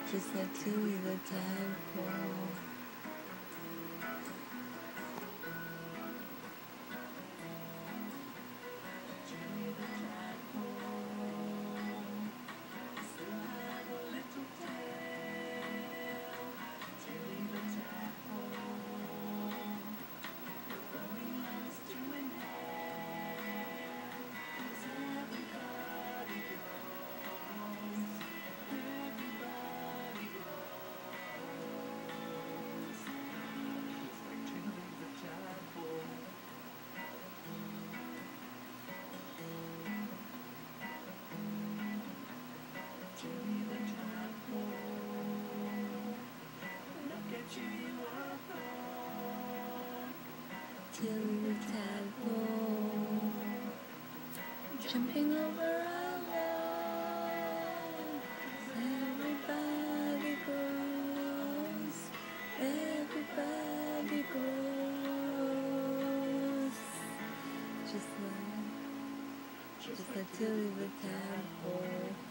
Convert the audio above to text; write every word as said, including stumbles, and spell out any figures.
just like Tilly the Tadpole. Tilly the Tadpole, look at you, you are gone. Tilly the Tadpole, jumping over our wall. Everybody grows, everybody grows. Just like, just like Tilly the Tadpole.